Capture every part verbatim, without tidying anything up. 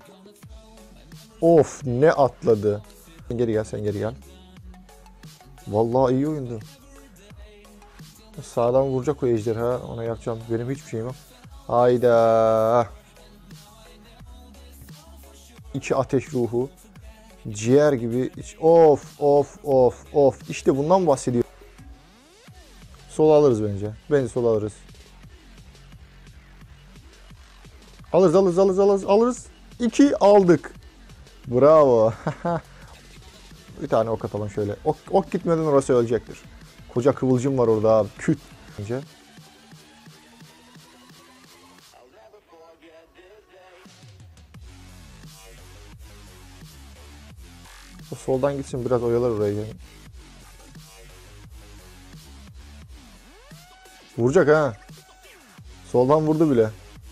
Of, ne atladı. Sen geri gel, sen geri gel. Vallahi iyi oyundu. Sağdan vuracak o ejderha. Ona yapacağım. Benim hiçbir şeyim yok. Hayda. İki ateş ruhu. Ciğer gibi. iç- Of of of of. İşte bundan bahsediyor. Sol alırız bence. Bence sol alırız. Alırız alırız alırız alırız alırız. İki aldık. Bravo. Bir tane ok atalım şöyle. Ok, ok gitmeden orası ölecektir. Koca kıvılcım var orada abi. Küt. Önce. O soldan gitsin, biraz oyalar orayı. Vuracak ha. Soldan vurdu bile.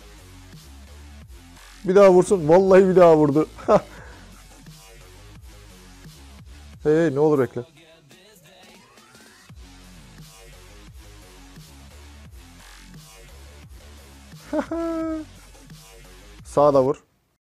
Bir daha vursun. Vallahi bir daha vurdu. Hey, hey, ne olur bekle. Sağda vur.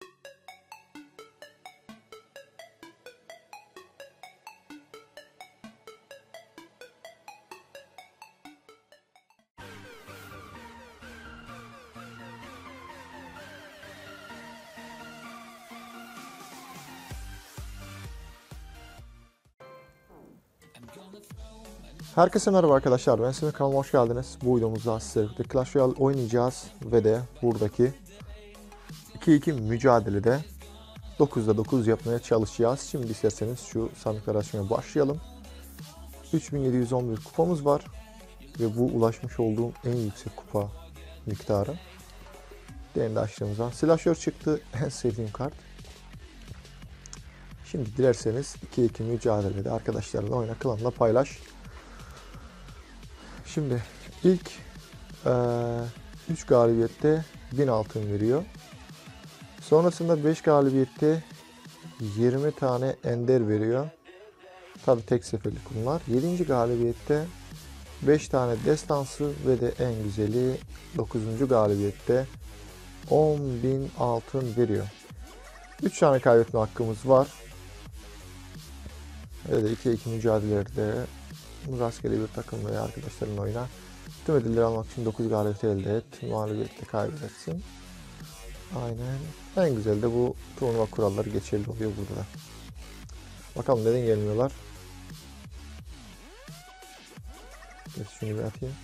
Herkese merhaba arkadaşlar, ben Semih, kanalıma hoş geldiniz. Bu videomuzda sizlerle Clash Royale oynayacağız ve de buradaki iki iki mücadelede dokuzda dokuz yapmaya çalışacağız. Şimdi isterseniz şu sandıkları açmaya başlayalım. üç bin yedi yüz on bir kupamız var ve bu ulaşmış olduğum en yüksek kupa miktarı. Değerli açtığımızdan silahşör çıktı, en sevdiğim kart. Şimdi dilerseniz iki iki mücadelede arkadaşlarla oyna, klanla paylaş. Şimdi ilk üç galibiyette bin altın veriyor. Sonrasında beş galibiyette yirmi tane ender veriyor. Tabi tek seferlik bunlar. yedinci galibiyette beş tane destansı ve de en güzeli dokuzuncu galibiyette on bin altın veriyor. üç tane kaybetme hakkımız var. Ve de iki iki mücadelelerde rastgele bir takım veya arkadaşların oyna. Tüm ödülleri almak için dokuz galibiyet elde et. Mağlubiyette kaybedersin. Aynen. En güzel de bu turnuva kuralları geçerli oluyor burada da. Bakalım neden gelmiyorlar. Evet, şunu bir atayım.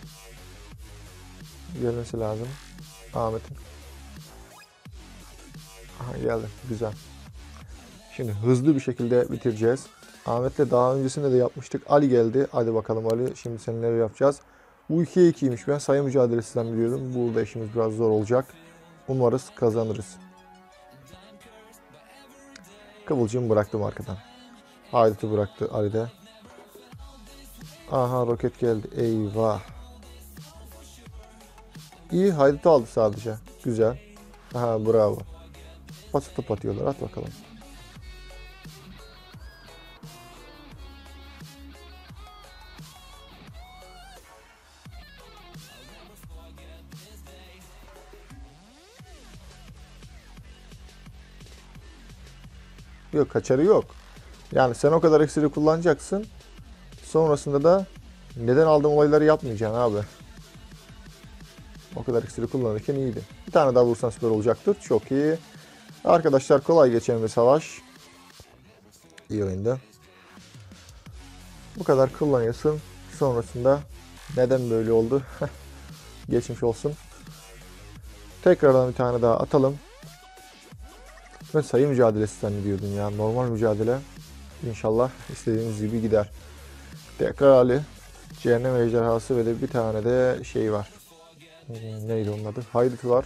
Gelmesi lazım. Ahmet'in. Aha, geldi. Güzel. Şimdi hızlı bir şekilde bitireceğiz. Ahmet'le daha öncesinde de yapmıştık. Ali geldi. Hadi bakalım Ali. Şimdi seninle yapacağız. Bu ikiye ikiymiş. Ben sayı mücadelesinden biliyordum. Burada işimiz biraz zor olacak. Umarız kazanırız. Kıvılcım bıraktım arkadan. Haydut'u bıraktı Ali de. Aha, roket geldi. Eyvah. İyi, Haydut'u aldı sadece. Güzel. Aha, bravo. Patıp atıyorlar. At bakalım. Yok, kaçarı yok. Yani sen o kadar iksiri kullanacaksın. Sonrasında da neden aldığım olayları yapmayacaksın abi. O kadar iksiri kullanırken iyiydi. Bir tane daha vursan süper olacaktır. Çok iyi. Arkadaşlar, kolay geçen bir savaş. İyi oyunda. Bu kadar kullanıyorsun. Sonrasında neden böyle oldu? Geçmiş olsun. Tekrardan bir tane daha atalım. Ben sayı mücadelesi zannediyordum ya. Normal mücadele. İnşallah istediğimiz gibi gider. Tekrar Ali. Cehennem ejderhası ve de bir tane de şey var. Neydi onun adı? Haydut var.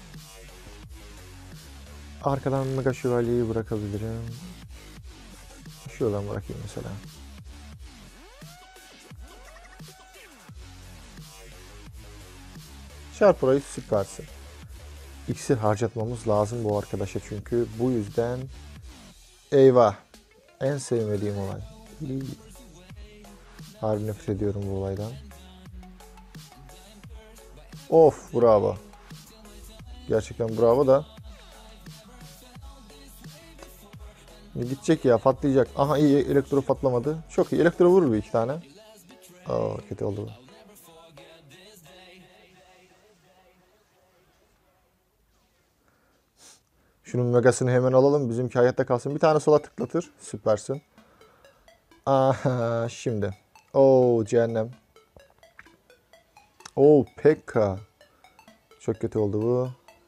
Arkadan Mega Şövalye'yi bırakabilirim. Şuradan bırakayım mesela. Çarp orayı, süpersin. İksir harcatmamız lazım bu arkadaşa çünkü. Bu yüzden eyvah. En sevmediğim olay. Harbi nefret ediyorum bu olaydan. Of, bravo. Gerçekten bravo da. Gidecek ya, patlayacak. Aha iyi, elektro patlamadı. Çok iyi. Elektro vurur bir iki tane. Aa, kötü oldu bu. Şunun megasını hemen alalım. Bizimki hayatta kalsın. Bir tane sola tıklatır. Süpersin. Aha şimdi. Oo cehennem. Oo Pekka. Çok kötü oldu bu.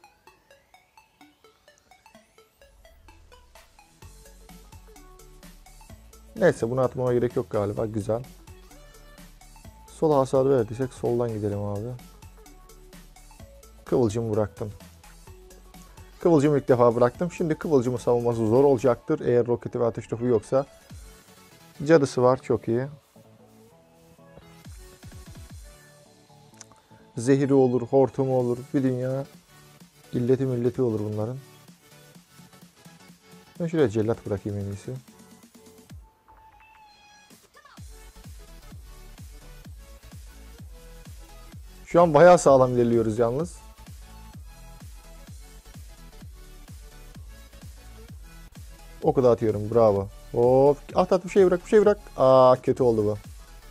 Neyse bunu atmama gerek yok galiba. Güzel. Sola hasar verdiysek soldan gidelim abi. Kıvılcım bıraktım. Kıvılcımı ilk defa bıraktım. Şimdi kıvılcımı savunması zor olacaktır. Eğer roketi ve ateş topu yoksa. Cadısı var. Çok iyi. Zehri olur, hortumu olur. Bir dünya illeti milleti olur bunların. Ben şuraya cellat bırakayım en iyisi. Şu an bayağı sağlam ilerliyoruz yalnız. Oku da atıyorum. Bravo. Hop. At at bir şey bırak. Bir şey bırak. Aa kötü oldu bu.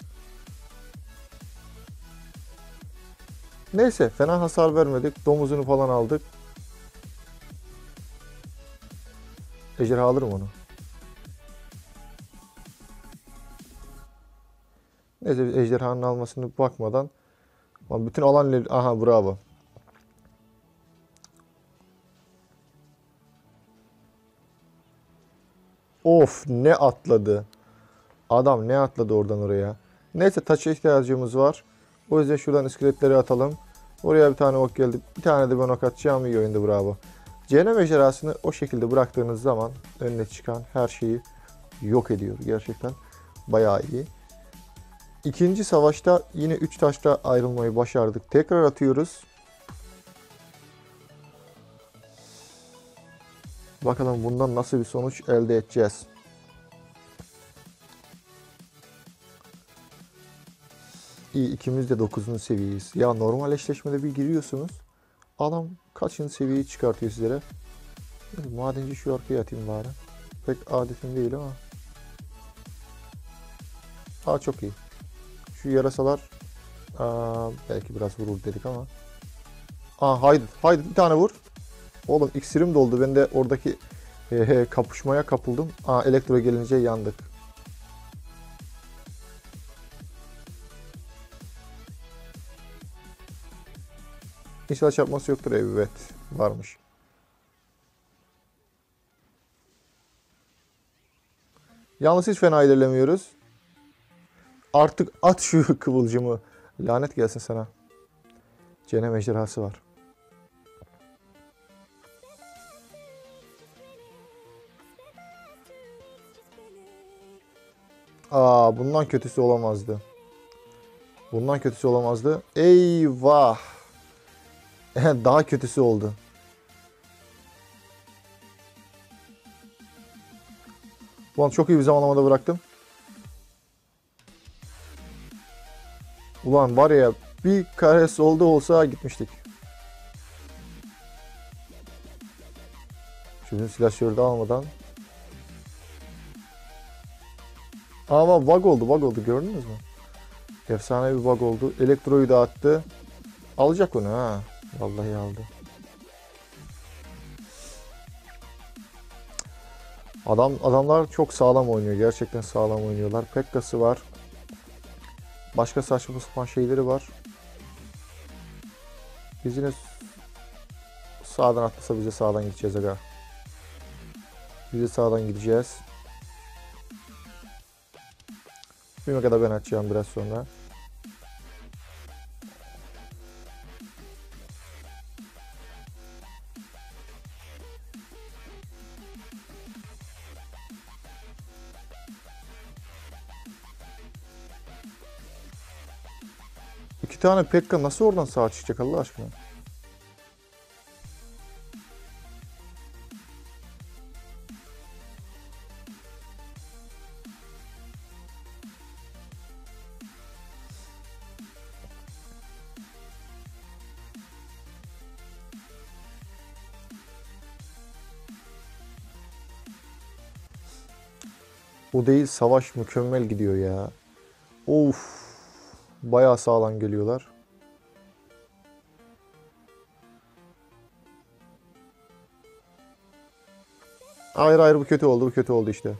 Neyse. Fena hasar vermedik. Domuzunu falan aldık. Ejderha alırım onu. Neyse ejderhanın almasını bakmadan. Bütün alan... Aha bravo. Of ne atladı. Adam ne atladı oradan oraya. Neyse taça ihtiyacımız var. O yüzden şuradan iskeletleri atalım. Oraya bir tane ok geldi. Bir tane de ben ok atacağım. İyi oyundu bravo. Cehennem ejderhasını o şekilde bıraktığınız zaman önüne çıkan her şeyi yok ediyor. Gerçekten bayağı iyi. İkinci savaşta yine üç taşla ayrılmayı başardık. Tekrar atıyoruz. Bakalım bundan nasıl bir sonuç elde edeceğiz. İyi ikimiz de dokuzuncu seviyeyiz. Ya normal eşleşmede bir giriyorsunuz. Adam kaçıncı seviyeyi çıkartıyor sizlere. Madenci şu arkaya atayım bari. Pek adetim değil ama. Aa çok iyi. Şu yarasalar aa, belki biraz vurur dedik ama. Aa haydi haydi bir tane vur. Oğlum iksirim doldu. Ben de oradaki e, kapışmaya kapıldım. Aa elektro gelince yandık. İnşallah çarpması yoktur. Evet varmış. Yalnız hiç fena ilerlemiyoruz. Artık at şu kıvılcımı. Lanet gelsin sana. Cehennem ejderhası var. Aa bundan kötüsü olamazdı. Bundan kötüsü olamazdı. Eyvah. Daha kötüsü oldu. Ulan çok iyi bir zamanlamada bıraktım. Ulan var ya bir kare solda olsa gitmiştik. Şimdi silahşörü de almadan. Ama bug oldu bug oldu gördünüz mü? Efsane bir bug oldu. Elektroyu da attı. Alacak onu ha. Vallahi aldı. Adam adamlar çok sağlam oynuyor. Gerçekten sağlam oynuyorlar. Pekka'sı var. Başka saçma sapan şeyleri var. Biz yine sağdan atlasa bize sağdan gideceğiz aga. Bize sağdan gideceğiz. Bir kadar ben açacağım biraz sonra. İki tane Pekka nasıl oradan sağa çıkacak Allah aşkına? O değil, savaş mükemmel gidiyor ya. Of. Bayağı sağlam geliyorlar. Hayır hayır, bu kötü oldu, bu kötü oldu işte.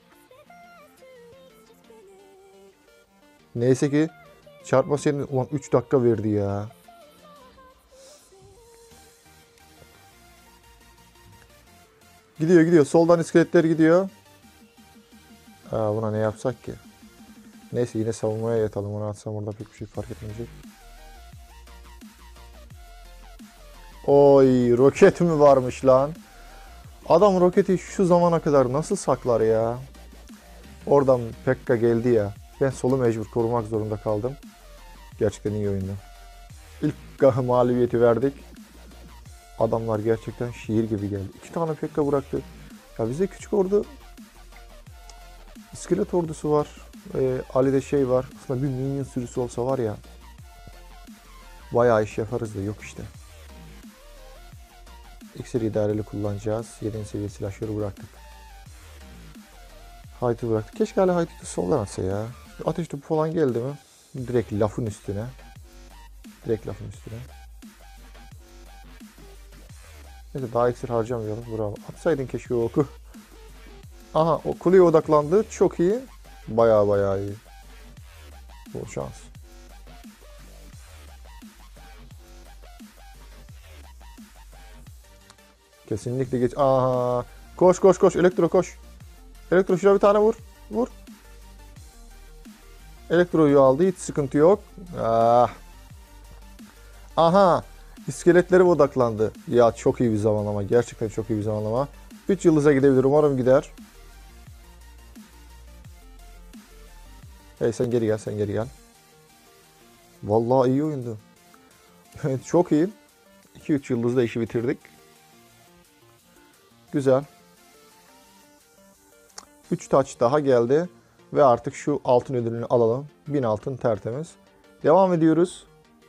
Neyse ki çarpma senin, ulan üç dakika verdi ya. Gidiyor gidiyor, soldan iskeletler gidiyor. Aa, buna ne yapsak ki? Neyse, yine savunmaya yatalım. Onu atsam orada pek bir şey fark etmeyecek. Oy, roket mi varmış lan? Adam roketi şu zamana kadar nasıl saklar ya? Oradan Pekka geldi ya. Ben solu mecbur korumak zorunda kaldım. Gerçekten iyi oyundu. İlk mağlubiyeti verdik. Adamlar gerçekten şiir gibi geldi. İki tane Pekka bıraktı. Ya bize küçük ordu, iskelet ordusu var. Ee, Ali'de şey var. Aslında bir minyon sürüsü olsa var ya, bayağı iş yaparız da yok işte. İksir idareli kullanacağız. yedinci seviye silahları bıraktık. Hayt'ı bıraktık. Keşke hala Hayt'ı soldan atsa ya. Ateş topu falan geldi mi? Direkt lafın üstüne. Direkt lafın üstüne. Neyse, daha iksir harcamayalım. Bravo. Atsaydın keşke o oku. Aha, o kuleye odaklandı. Çok iyi. Bayağı bayağı iyi. Bol şans. Kesinlikle geç. Aha. Koş koş koş. Elektro koş. Elektro şuna bir tane vur. Vur. Elektroyu aldı. Hiç sıkıntı yok. Ah. Aha. İskeletlere odaklandı. Ya çok iyi bir zamanlama. Gerçekten çok iyi bir zamanlama. üç yıldıza gidebilir. Umarım gider. Hey, sen geri gel. Sen geri gel. Vallahi iyi oyundu. Evet, çok iyi. iki üç yıldızda işi bitirdik. Güzel. üç taç daha geldi. Ve artık şu altın ödülünü alalım. bin altın tertemiz. Devam ediyoruz.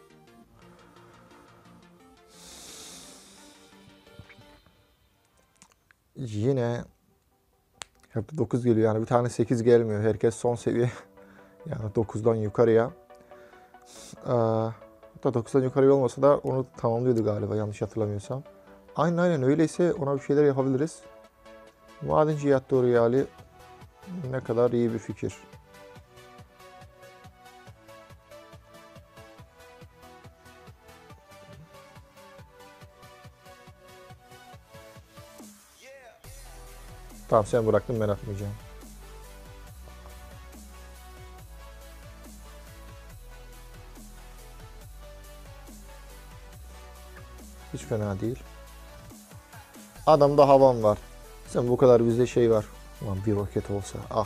Yine hep dokuz geliyor. Yani bir tane sekiz gelmiyor. Herkes son seviye. Yani dokuzdan yukarıya. Ee, hatta dokuzdan yukarıya olmasa da onu tamamlıyordu galiba, yanlış hatırlamıyorsam. Aynen aynen, öyleyse ona bir şeyler yapabiliriz. Madenci yattı oraya Ali. Ne kadar iyi bir fikir. Tamam, sen bıraktın, ben atmayacağım. Hiç fena değil. Adamda havan var. Sen bu kadar, bizde şey var. Ulan bir roket olsa. Ah.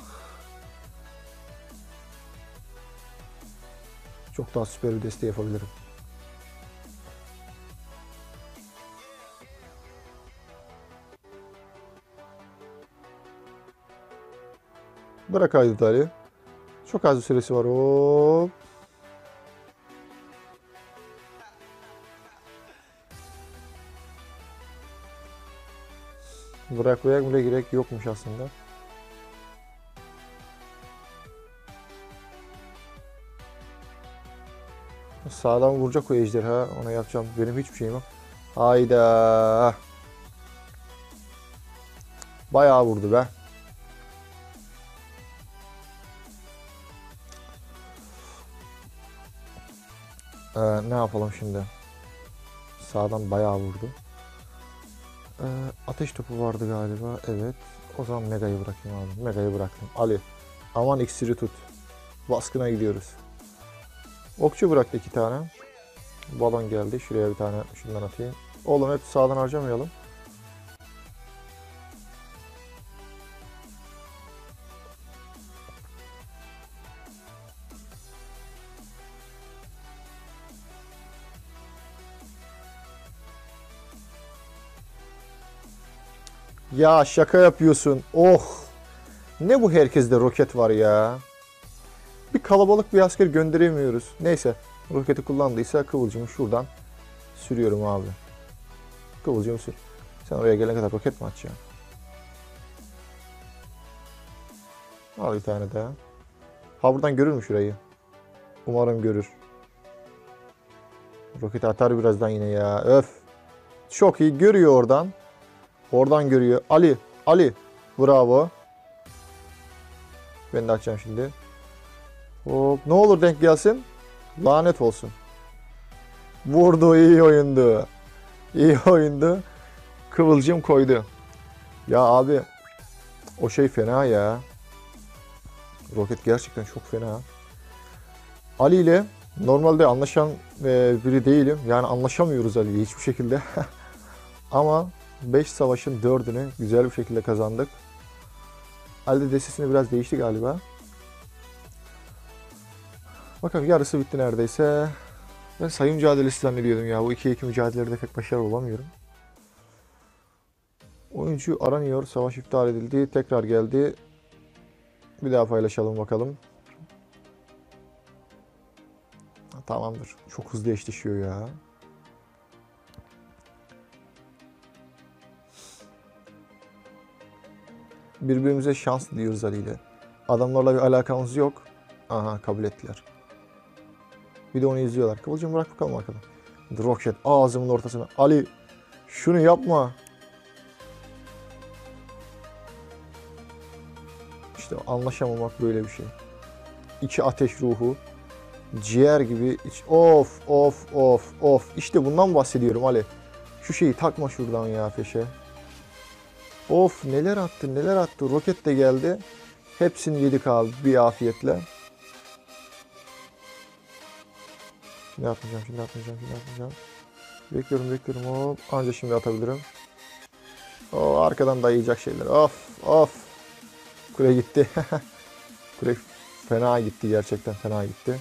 Çok daha süper bir desteği yapabilirim. Bırak Haydut Ali. Çok az bir süresi var. Hop. Bırakmaya bile gerek yokmuş aslında. Sağdan vuracak o ejderha. Ona yapacağım. Benim hiçbir şeyim yok. Hayda. Bayağı vurdu be. Ee, ne yapalım şimdi? Sağdan bayağı vurdu. Ee, ateş topu vardı galiba. Evet. O zaman Mega'yı bırakayım abi. Mega'yı bıraktım. Ali. Aman iksiri tut. Baskına gidiyoruz. Okçu bıraktı iki tane. Balon geldi. Şuraya bir tane şundan atayım. Oğlum hep sağdan harcamayalım. Ya şaka yapıyorsun. Oh. Ne bu, herkeste roket var ya. Bir kalabalık bir asker gönderemiyoruz. Neyse. Roketi kullandıysa kıvılcımı şuradan sürüyorum abi. Kıvılcımı sür. Sen oraya gelene kadar roket mi atacaksın? Al bir tane daha. Ha buradan görür mü şurayı? Umarım görür. Roket atar birazdan yine ya. Öf. Çok iyi görüyor oradan. Oradan görüyor. Ali. Ali. Bravo. Ben de açacağım şimdi. Hop. Ne olur denk gelsin. Lanet olsun. Vurdu. İyi oyundu. İyi oyundu. Kıvılcım koydu. Ya abi. O şey fena ya. Roket gerçekten çok fena. Ali ile normalde anlaşan e, biri değilim. Yani anlaşamıyoruz Ali ile hiçbir şekilde. Ama beş savaşın dördünü güzel bir şekilde kazandık. Ali de destesini biraz değişti galiba. Bakalım yarısı bitti neredeyse. Ben sayı mücadelesi zannediyordum ya. Bu ikiye iki mücadelelerde pek başarılı olamıyorum. Oyuncu aranıyor. Savaş iptal edildi. Tekrar geldi. Bir daha paylaşalım bakalım. Tamamdır. Çok hızlı eşleşiyor ya. Birbirimize şans diliyoruz Ali ile. Adamlarla bir alakamız yok. Aha kabul ettiler. Bir de onu izliyorlar. Kıvılcım bırak bakalım arkada. Roket ağzımın ortasına. Ali şunu yapma. İşte anlaşamamak böyle bir şey. İki ateş ruhu. Ciğer gibi. Iç... Of of of of. İşte bundan bahsediyorum Ali. Şu şeyi takma şuradan ya peşe. Of neler attı neler attı. Roket de geldi. Hepsini yedik abi bir afiyetle. Şimdi atmayacağım şimdi atmayacağım şimdi atmayacağım. Bekliyorum bekliyorum hop. Anca şimdi atabilirim. O arkadan dayayacak şeyler. Of of. Kule gitti. Kule fena gitti gerçekten fena gitti.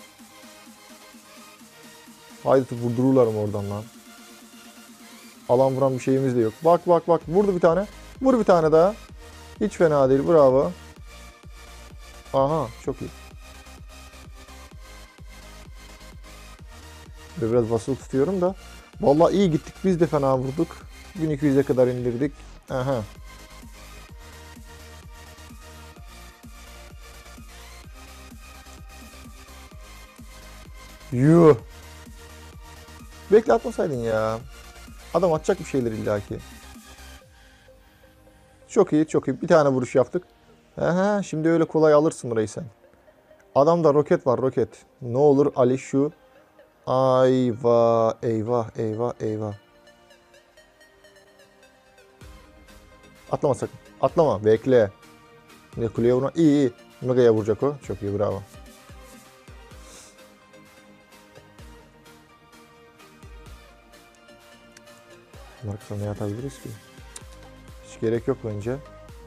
Haydi vurdururlar mı oradan lan. Alan vuran bir şeyimiz de yok. Bak bak bak vurdu bir tane. Vur bir tane daha. Hiç fena değil bravo. Aha çok iyi. Biraz basılı tutuyorum da. Vallahi iyi gittik biz de fena vurduk. bin iki yüze kadar indirdik. Aha. Yuh. Bekle atmasaydın ya. Adam atacak bir şeyler illaki. Çok iyi çok iyi. Bir tane vuruş yaptık. Aha, şimdi öyle kolay alırsın burayı sen. Adamda roket var roket. Ne olur Ali şu. Ayva eyvah eyvah eyvah. Atlama sakın. Atlama bekle. Ne kuleye vurma. İyi iyi. Mega'ya vuracak o. Çok iyi bravo. Arkasına ne atabiliriz ki? Hiç gerek yok bence.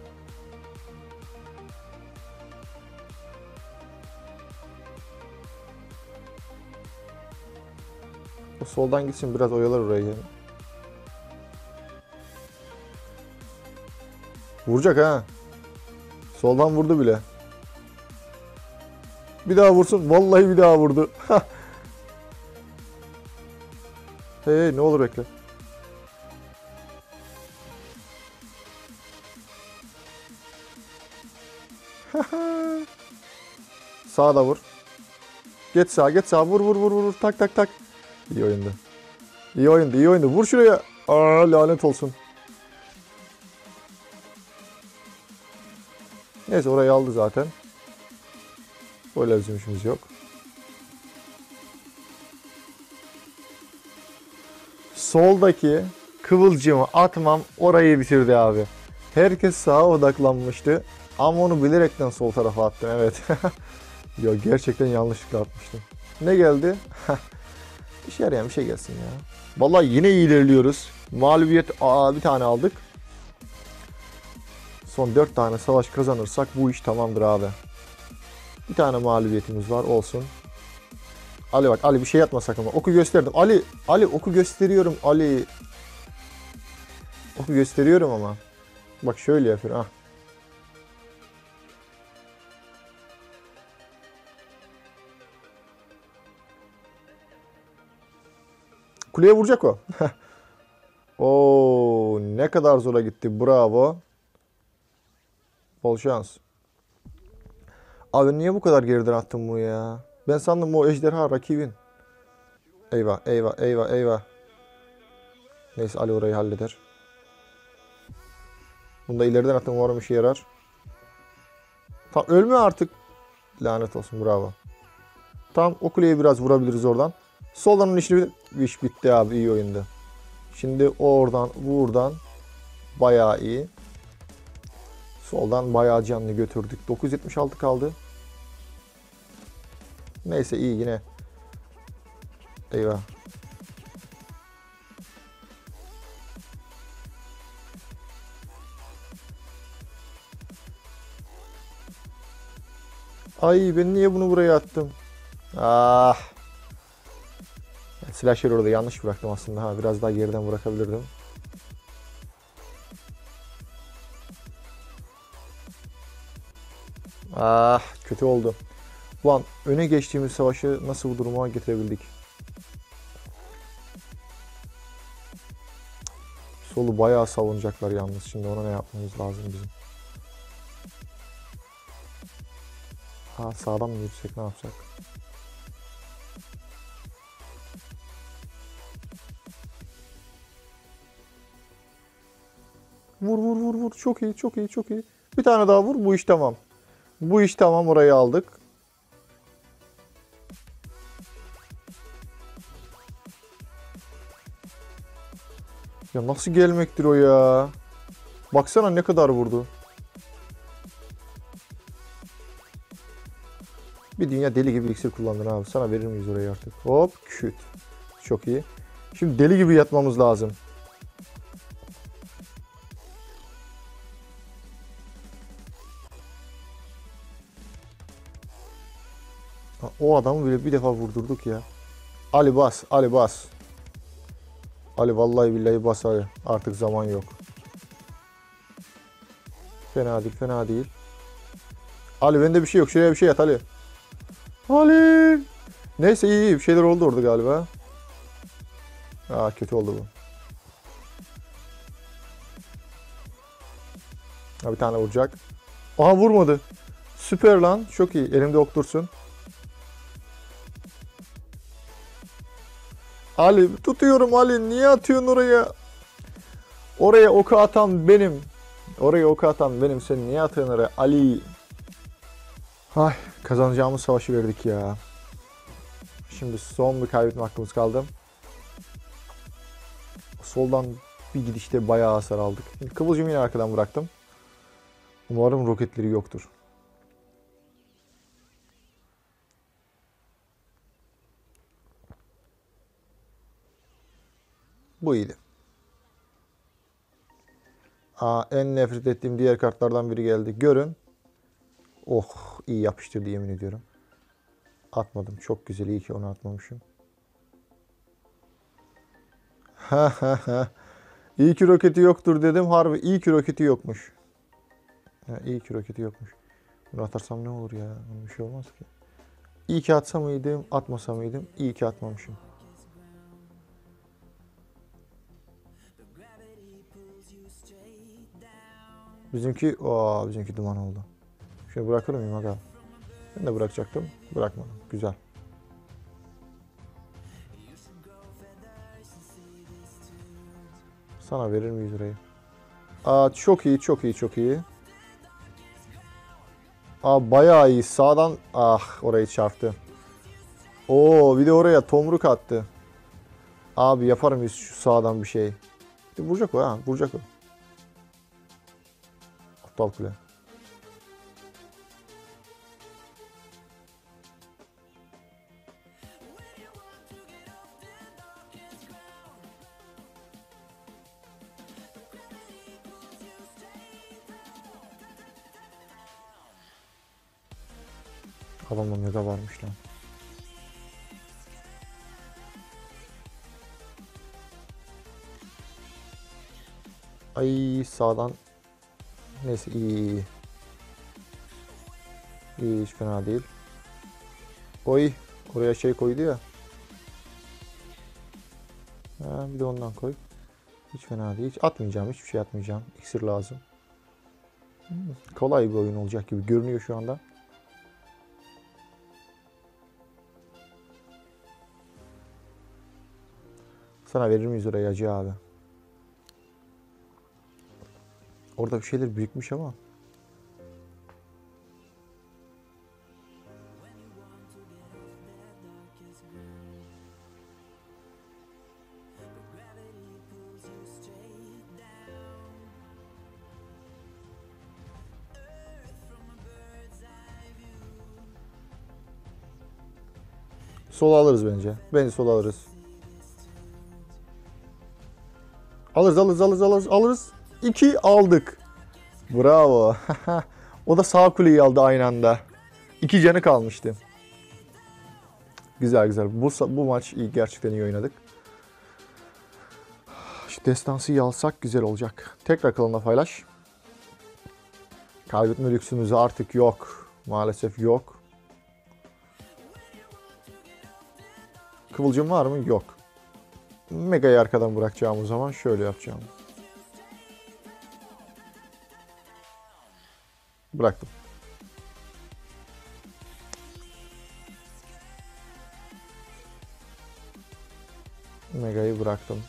O soldan gitsin biraz oyalar orayı. Yani. Vuracak ha. Soldan vurdu bile. Bir daha vursun. Vallahi bir daha vurdu. Hey, hey ne olur bekle. Sağa da vur. Geç sağa, geç sağa. Vur vur vur vur. Tak tak tak. İyi oyundu. İyi oyundu, iyi oyundu. Vur şuraya. Aa lanet olsun. Neyse orayı aldı zaten. Öyle bizim işimiz yok. Soldaki kıvılcımı atmam orayı bitirdi abi. Herkes sağa odaklanmıştı. Ama onu bilerekten sol tarafa attım evet. Ya gerçekten yanlışlıkla atmıştım. Ne geldi? İşe yarayan bir şey gelsin ya. Vallahi yine iyi ilerliyoruz. Mağlubiyet aa, bir tane aldık. Son dört tane savaş kazanırsak bu iş tamamdır abi. Bir tane mağlubiyetimiz var olsun. Ali bak Ali bir şey atma sakın. Oku gösterdim. Ali Ali oku gösteriyorum Ali. Oku gösteriyorum ama. Bak şöyle yapıyorum. Ah. Kuleye vuracak o. Oo ne kadar zora gitti. Bravo. Bol şans. Abi niye bu kadar geriden attın bunu ya? Ben sandım o ejderha rakibin. Eyvah eyvah eyvah eyvah. Neyse Ali orayı halleder. Bunu da ileriden attım, umarım işe yarar. Tam ölme artık. Lanet olsun, bravo. Tam o kuleye biraz vurabiliriz oradan. Soldan onun işini iş bitti abi, iyi oyundu. Şimdi oradan buradan bayağı iyi. Soldan bayağı canlı götürdük. dokuz yüz yetmiş altı kaldı. Neyse iyi yine. Eyvah. Ay ben niye bunu buraya attım? Ah. Slasher orada yanlış bıraktım aslında. Ha, biraz daha geriden bırakabilirdim. Ah, kötü oldu. Ulan öne geçtiğimiz savaşı nasıl bu duruma getirebildik? Solu bayağı savunacaklar yalnız. Şimdi ona ne yapmamız lazım bizim? Ha, sağdan mı yürüsek, ne yapacak? Vur vur vur vur. Çok iyi çok iyi çok iyi. Bir tane daha vur. Bu iş tamam. Bu iş tamam, orayı aldık. Ya nasıl gelmektir o ya? Baksana ne kadar vurdu. Bir dünya deli gibi iksir kullandın abi. Sana verir miyiz orayı artık? Hop küt. Çok iyi. Şimdi deli gibi yatmamız lazım. Ha, o adamı bile bir defa vurdurduk ya. Ali bas, Ali bas. Ali vallahi billahi bas Ali. Artık zaman yok. Fena değil, fena değil. Ali bende bir şey yok. Şuraya bir şey at Ali. Ali. Neyse iyi iyi. Bir şeyler oldu orada galiba. Aa, kötü oldu bu. Ha, bir tane vuracak. Aha, vurmadı. Süper lan. Çok iyi. Elimde ok dursun. Ali tutuyorum Ali. Niye atıyorsun oraya? Oraya oku atan benim. Oraya oku atan benim. Sen niye atıyorsun oraya Ali? Ay, kazanacağımız savaşı verdik ya. Şimdi son bir kaybetme hakkımız kaldı. Soldan bir gidişte bayağı hasar aldık. Şimdi kıvılcımı yine arkadan bıraktım. Umarım roketleri yoktur. Bu iyiydi. Aa, en nefret ettiğim diğer kartlardan biri geldi. Görün. Oh, iyi yapıştırdı yemin ediyorum. Atmadım. Çok güzel. İyi ki onu atmamışım. Ha ha ha. İyi ki roketi yoktur dedim. Harbi iyi ki roketi yokmuş. Ha, iyi ki roketi yokmuş. Bunu atarsam ne olur ya? Bir şey olmaz ki. İyi ki atsam mıydım, atmasam mıydım? İyi ki atmamışım. Bizimki, aa, bizimki duman oldu. Şunu bırakır mıyım aga? Ben de bırakacaktım. Bırakmadım. Güzel. Sana verir miyiz orayı? Aa, çok iyi, çok iyi, çok iyi. Aa, bayağı iyi. Sağdan, ah, orayı çarptı. Oo, bir de oraya tomruk attı. Abi yapar mıyız şu sağdan bir şey? Vuracak o ha, vuracak o. Aptal kule. Adamda mega varmış lan. Ay sağdan. Neyse iyi iyi. İyi, hiç fena değil. Oy, oraya şey koydu ya. Ha, bir de ondan koy. Hiç fena değil. Hiç atmayacağım. Hiçbir şey atmayacağım. İksir lazım. Hmm, kolay bir oyun olacak gibi görünüyor şu anda. Sana verir miyiz orayı Hacı abi? Orada bir şeyler birikmiş ama. Sol alırız bence. Bence sol alırız. Alırız alırız alırız alırız alırız. İki aldık. Bravo. O da sağ kuleyi aldı aynı anda. İki canı kalmıştı. Güzel güzel. Bu, bu maç iyi, gerçekten iyi oynadık. Şu destansıyı alsak güzel olacak. Tekrar kanalına paylaş. Kaybetme lüksümüz artık yok. Maalesef yok. Kıvılcım var mı? Yok. Mega'yı arkadan bırakacağım o zaman. Şöyle yapacağım. Bıraktım. Mega'yı bıraktım.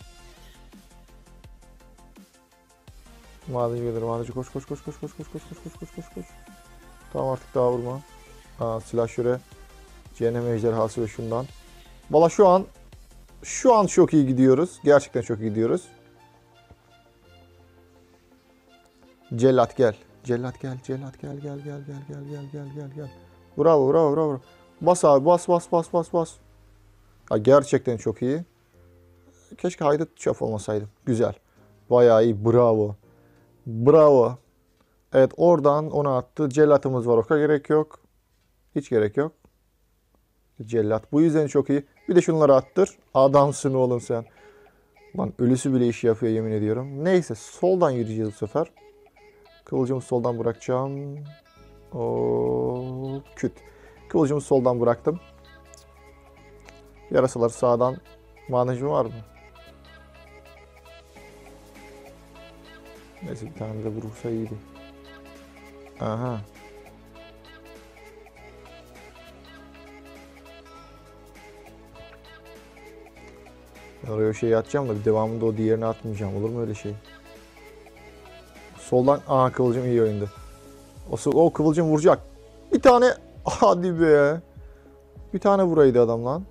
Madenci gelir. Madenci koş koş koş koş koş koş koş koş koş koş koş koş. Tamam artık daha vurma. Aa, silah şöyle. Cehennem ejderhası ve şundan. Valla şu an şu an çok iyi gidiyoruz. Gerçekten çok iyi gidiyoruz. Cellat gel. Cellat gel. Cellat gel gel gel gel gel gel gel gel gel. Bravo bravo bravo. Bas abi bas bas bas bas bas. Ya gerçekten çok iyi. Keşke haydut çöp olmasaydı. Güzel. Bayağı iyi. Bravo. Bravo. Evet oradan onu attı. Cellatımız var. O kadar gerek yok. Hiç gerek yok. Cellat. Bu yüzden çok iyi. Bir de şunları attır. Adamsın oğlum sen. Lan ölüsü bile iş yapıyor yemin ediyorum. Neyse soldan yürüyeceğiz bu sefer. Kıvılcımı soldan bırakacağım. Oo, küt. Kıvılcımı soldan bıraktım. Yarasaları sağdan. Madenci var mı? Neyse bir tane de vurursa iyiydi. Aha. Ben oraya o şeyi atacağım da bir devamında o diğerini atmayacağım. Olur mu öyle şey? Soldan aha kıvılcım iyi oyundu. O, o kıvılcım vuracak. Bir tane hadi be. Bir tane vuraydı adam lan.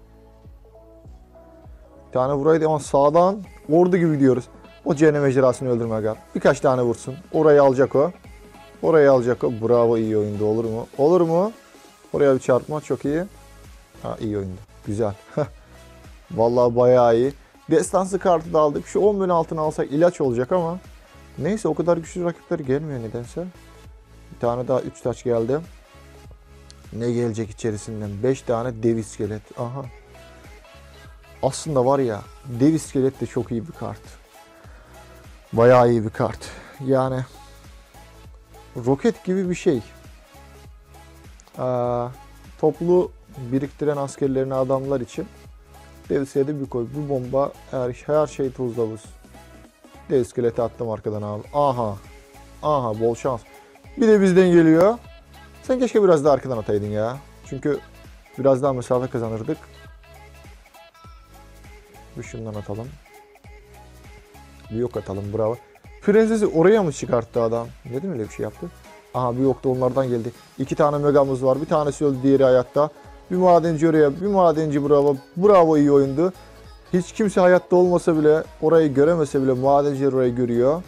Bir tane vuraydı ama sağdan ordu gibi gidiyoruz. O cehennem ejderhasını öldürme aga. Birkaç tane vursun. Orayı alacak o. Orayı alacak o. Bravo iyi oyundu. Olur mu? Olur mu? Oraya bir çarpma. Çok iyi. Ha iyi oyundu. Güzel. Vallahi bayağı iyi. Destansı kartı da aldık. Şu on bin altına alsak ilaç olacak ama. Neyse o kadar güçlü rakipler gelmiyor nedense. Bir tane daha üç taç geldi. Ne gelecek içerisinden? beş tane dev iskelet. Aha. Aslında var ya dev iskelet de çok iyi bir kart. Bayağı iyi bir kart. Yani roket gibi bir şey. Aa, toplu biriktiren askerlerini adamlar için dev iskeleti bir koy. Bu bomba her, her şey tuzla buz. Dev iskeleti attım arkadan abi. Aha. Aha bol şans. Bir de bizden geliyor. Sen keşke biraz daha arkadan ataydın ya. Çünkü biraz daha mesafe kazanırdık. Bir şundan atalım. Bir yok atalım bravo. Prensesi oraya mı çıkarttı adam? Neden öyle bir şey yaptı? Aha bir yok da onlardan geldi. İki tane megamız var. Bir tanesi öldü diğeri hayatta. Bir madenci oraya bir madenci bravo. Bravo iyi oyundu. Hiç kimse hayatta olmasa bile orayı göremese bile madenciler orayı görüyor.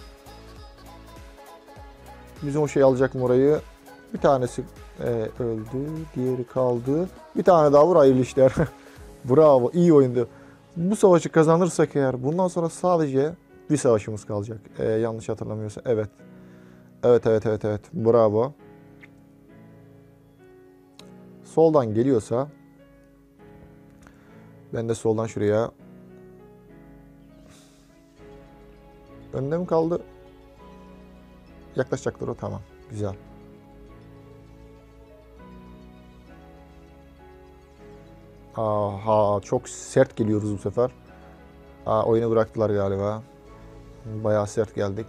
Bizim o şey alacak mı orayı? Bir tanesi e, öldü. Diğeri kaldı. Bir tane daha vur hayırlı işler. Bravo iyi oyundu. Bu savaşı kazanırsak eğer bundan sonra sadece bir savaşımız kalacak. Ee, yanlış hatırlamıyorsam. Evet. Evet evet evet evet. Bravo. Soldan geliyorsa ben de soldan şuraya. Önde mi kaldı? Yaklaşacaktır o. Tamam. Güzel. Aha çok sert geliyoruz bu sefer. Aa, oyunu bıraktılar galiba. Bayağı sert geldik.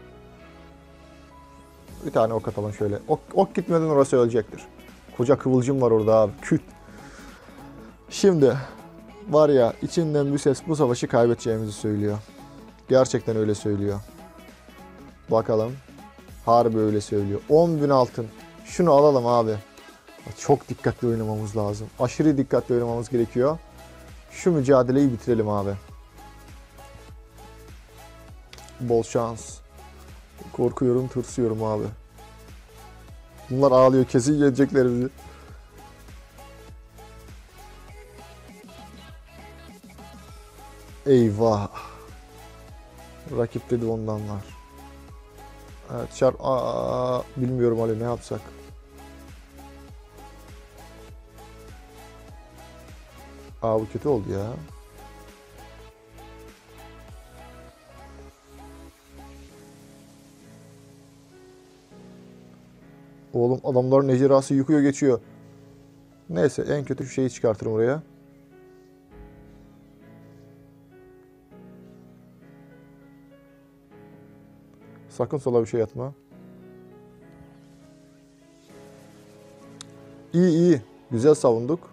Bir tane ok atalım şöyle. Ok, ok gitmeden orası ölecektir. Koca kıvılcım var orada abi. Küt. Şimdi var ya, içinden bir ses bu savaşı kaybedeceğimizi söylüyor. Gerçekten öyle söylüyor. Bakalım. Harbi öyle söylüyor. on bin altın. Şunu alalım abi. Çok dikkatli oynamamız lazım. Aşırı dikkatli oynamamız gerekiyor. Şu mücadeleyi bitirelim abi. Bol şans. Korkuyorum, tırsıyorum abi. Bunlar ağlıyor. Kesin gelecekler bizi. Eyvah. Rakip dedi ondanlar. Evet, çarp... Aa, bilmiyorum Ali, ne yapsak. Aa, bu kötü oldu ya. Oğlum adamların ejderhası yıkıyor geçiyor. Neyse, en kötü şu şeyi çıkartırım oraya. Sakın sola bir şey atma. İyi iyi. Güzel savunduk.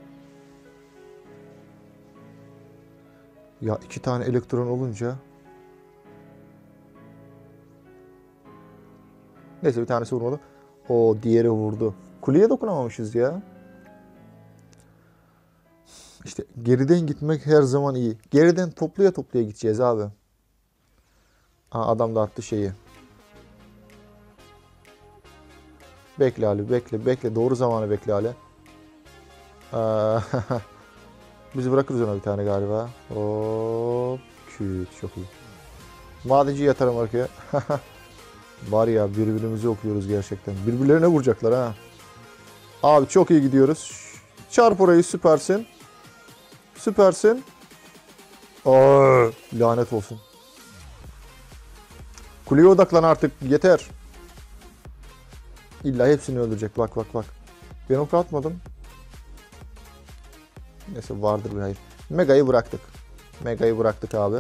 Ya iki tane elektron olunca. Neyse, bir tanesi vurmadı. O diğeri vurdu. Kuleye dokunamamışız ya. İşte geriden gitmek her zaman iyi. Geriden toplaya toplaya gideceğiz abi. Aa, adam da attı şeyi. Bekle Ali, bekle, bekle. Doğru zamanı bekle Ali. Aa, biz bırakırız ona bir tane galiba. Hop, küt, çok iyi. Madenci yatarım arkaya. Var ya, birbirimizi okuyoruz gerçekten. Birbirlerine vuracaklar ha. Abi çok iyi gidiyoruz. Çarp orayı, süpersin. Süpersin. Aa, lanet olsun. Kuleye odaklan artık, yeter. İlla hepsini öldürecek. Bak bak bak. Ben ok atmadım. Neyse, vardır bir hayır. Mega'yı bıraktık. Mega'yı bıraktık abi.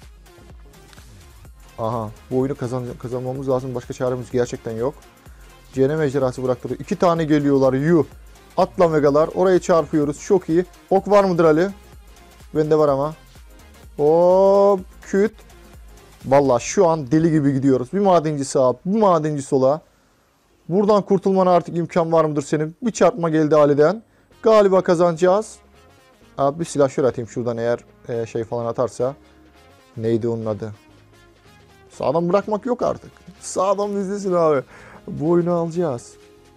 Aha, bu oyunu kazan kazanmamız lazım. Başka çaremiz gerçekten yok. Cehennem ejderhası bıraktık. İki tane geliyorlar. Yuh. Atla Megalar. Orayı çarpıyoruz. Çok iyi. Ok var mıdır Ali? Bende var ama. Hop. Küt. Vallahi şu an deli gibi gidiyoruz. Bir madenci sağa, bir madenci sola. Buradan kurtulmana artık imkan var mıdır senin? Bir çarpma geldi Ali'den. Galiba kazanacağız. Abi bir silahşör atayım şuradan, eğer e, şey falan atarsa. Neydi onun adı? Sağdan bırakmak yok artık. Sağdan bizdesin abi. Bu oyunu alacağız.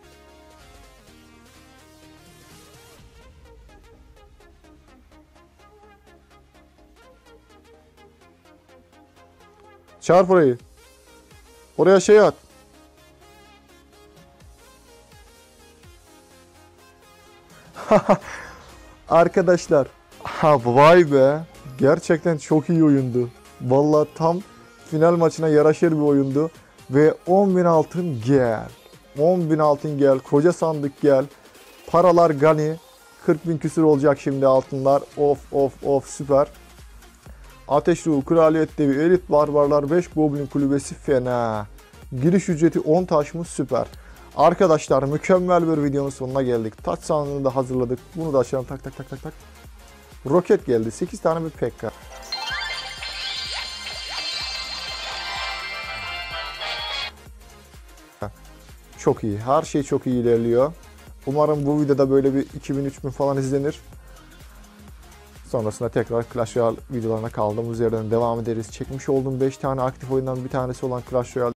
Çarp orayı. Oraya şey at. Arkadaşlar. Ha, vay be. Gerçekten çok iyi oyundu. Vallahi tam final maçına yaraşır bir oyundu. Ve on bin altın gel. on bin altın gel. Koca sandık gel. Paralar gani. kırk bin küsür olacak şimdi altınlar. Of of of, süper. Ateş Ruhu, Kraliyet Devi, Elit Barbarlar, beş Goblin Kulübesi fena. Giriş ücreti on taş mı? Süper. Arkadaşlar, mükemmel bir videonun sonuna geldik. Taç sandığını da hazırladık. Bunu da açalım. Tak tak tak tak tak. Roket geldi. sekiz tane bir P K. Çok iyi. Her şey çok iyi ilerliyor. Umarım bu videoda böyle bir iki bin üç bin falan izlenir. Sonrasında tekrar Clash Royale videolarına kaldığımız yerden devam ederiz. Çekmiş olduğum beş tane aktif oyundan bir tanesi olan Clash Royale